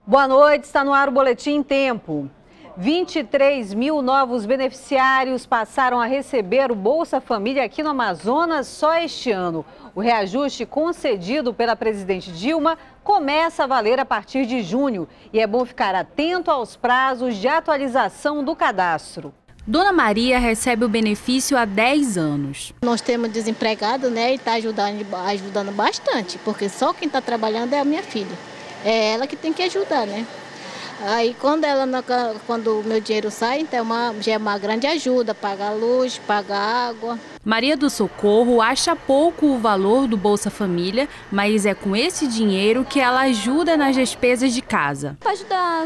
Boa noite, está no ar o Boletim Tempo. 23 mil novos beneficiários passaram a receber o Bolsa Família aqui no Amazonas só este ano. O reajuste concedido pela presidente Dilma começa a valer a partir de junho e é bom ficar atento aos prazos de atualização do cadastro. Dona Maria recebe o benefício há 10 anos. Nós temos desempregado, né, e está ajudando bastante, porque só quem está trabalhando é a minha filha. É ela que tem que ajudar, né? Aí quando o meu dinheiro sai, então já é uma grande ajuda, pagar luz, pagar água. Maria do Socorro acha pouco o valor do Bolsa Família, mas é com esse dinheiro que ela ajuda nas despesas de casa. Para ajudar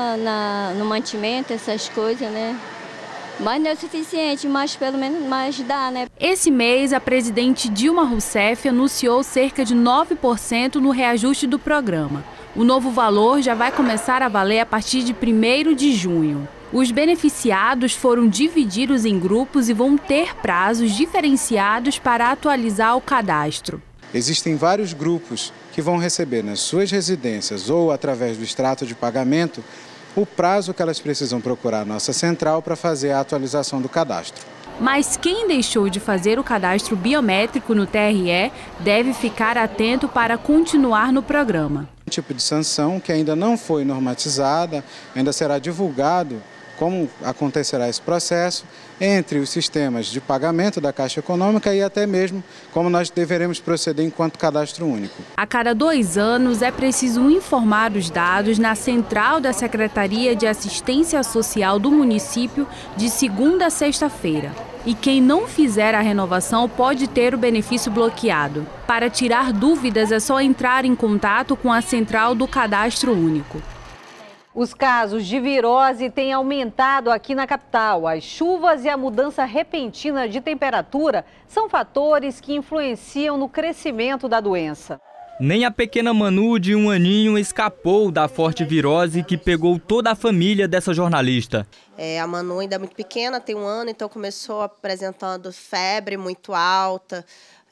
no mantimento, essas coisas, né? Mas não é o suficiente, mas pelo menos mais dá, né? Esse mês, a presidente Dilma Rousseff anunciou cerca de 9% no reajuste do programa. O novo valor já vai começar a valer a partir de 1º de junho. Os beneficiados foram divididos em grupos e vão ter prazos diferenciados para atualizar o cadastro. Existem vários grupos que vão receber nas suas residências ou através do extrato de pagamento o prazo que elas precisam procurar a nossa central para fazer a atualização do cadastro. Mas quem deixou de fazer o cadastro biométrico no TRE deve ficar atento para continuar no programa. Um tipo de sanção que ainda não foi normatizada, ainda será divulgado como acontecerá esse processo entre os sistemas de pagamento da Caixa Econômica e até mesmo como nós deveremos proceder enquanto cadastro único. A cada 2 anos é preciso informar os dados na central da Secretaria de Assistência Social do município de segunda a sexta-feira. E quem não fizer a renovação pode ter o benefício bloqueado. Para tirar dúvidas é só entrar em contato com a central do Cadastro Único. Os casos de virose têm aumentado aqui na capital. As chuvas e a mudança repentina de temperatura são fatores que influenciam no crescimento da doença. Nem a pequena Manu de 1 aninho escapou da forte virose que pegou toda a família dessa jornalista. A Manu ainda é muito pequena, tem 1 ano, então começou apresentando febre muito alta,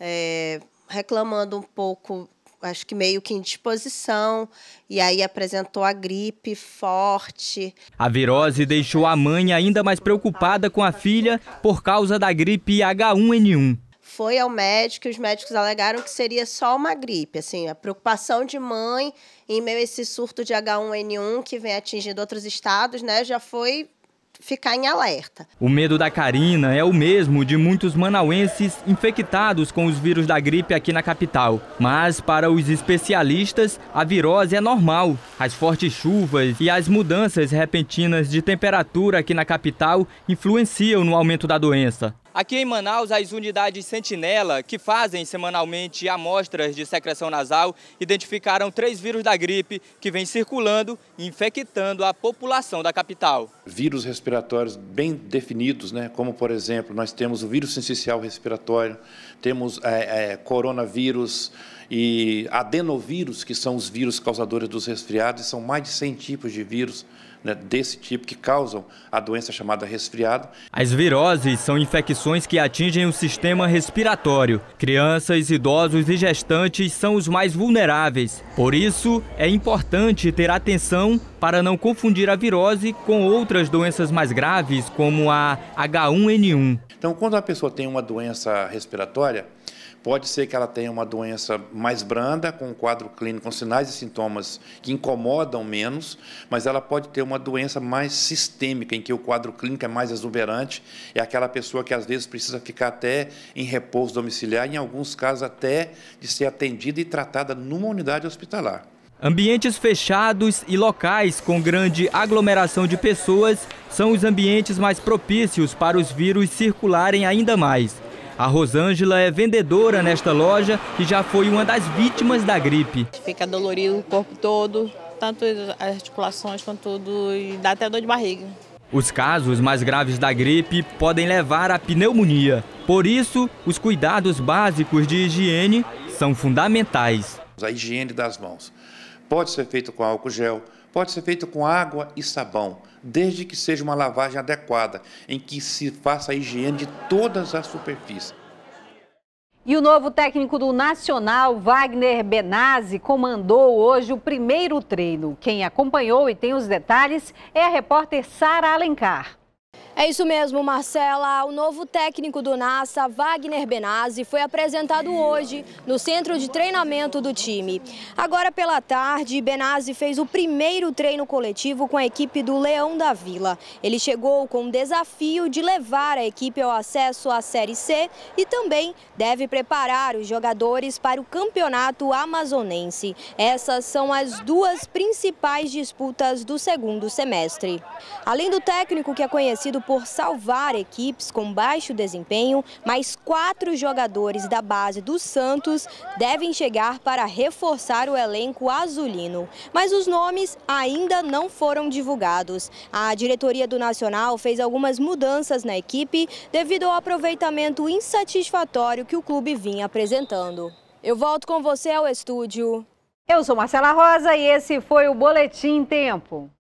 reclamando um pouco, acho que meio que indisposição, e aí apresentou a gripe forte. A virose deixou a mãe ainda mais preocupada com a filha por causa da gripe H1N1. Foi ao médico e os médicos alegaram que seria só uma gripe. Assim, a preocupação de mãe em meio a esse surto de H1N1 que vem atingindo outros estados, né, já foi ficar em alerta. O medo da Karina é o mesmo de muitos manauenses infectados com os vírus da gripe aqui na capital. Mas, para os especialistas, a virose é normal. As fortes chuvas e as mudanças repentinas de temperatura aqui na capital influenciam no aumento da doença. Aqui em Manaus, as unidades Sentinela, que fazem semanalmente amostras de secreção nasal, identificaram 3 vírus da gripe que vêm circulando e infectando a população da capital. Vírus respiratórios bem definidos, né? Como, por exemplo, nós temos o vírus sincicial respiratório, temos coronavírus e adenovírus, que são os vírus causadores dos resfriados, e são mais de 100 tipos de vírus, né, desse tipo que causam a doença chamada resfriado. As viroses são infecções que atingem o sistema respiratório. Crianças, idosos e gestantes são os mais vulneráveis. Por isso, é importante ter atenção para não confundir a virose com outras doenças mais graves, como a H1N1. Então, quando a pessoa tem uma doença respiratória, pode ser que ela tenha uma doença mais branda, com um quadro clínico, com sinais e sintomas que incomodam menos, mas ela pode ter uma doença mais sistêmica, em que o quadro clínico é mais exuberante, é aquela pessoa que às vezes precisa ficar até em repouso domiciliar, em alguns casos até de ser atendida e tratada numa unidade hospitalar. Ambientes fechados e locais com grande aglomeração de pessoas são os ambientes mais propícios para os vírus circularem ainda mais. A Rosângela é vendedora nesta loja e já foi uma das vítimas da gripe. Fica dolorido o corpo todo, tanto as articulações quanto tudo, e dá até dor de barriga. Os casos mais graves da gripe podem levar à pneumonia. Por isso, os cuidados básicos de higiene são fundamentais. A higiene das mãos pode ser feita com álcool gel, pode ser feita com água e sabão, desde que seja uma lavagem adequada, em que se faça a higiene de todas as superfícies. E o novo técnico do Nacional, Wagner Benazzi, comandou hoje o primeiro treino. Quem acompanhou e tem os detalhes é a repórter Sara Alencar. É isso mesmo, Marcela. O novo técnico do NASA, Wagner Benazzi, foi apresentado hoje no centro de treinamento do time. Agora pela tarde, Benazzi fez o primeiro treino coletivo com a equipe do Leão da Vila. Ele chegou com o desafio de levar a equipe ao acesso à Série C e também deve preparar os jogadores para o campeonato amazonense. Essas são as duas principais disputas do segundo semestre. Além do técnico que é conhecido por salvar equipes com baixo desempenho, mais 4 jogadores da base do Santos devem chegar para reforçar o elenco azulino. Mas os nomes ainda não foram divulgados. A diretoria do Nacional fez algumas mudanças na equipe devido ao aproveitamento insatisfatório que o clube vinha apresentando. Eu volto com você ao estúdio. Eu sou Marcela Rosa e esse foi o Boletim Tempo.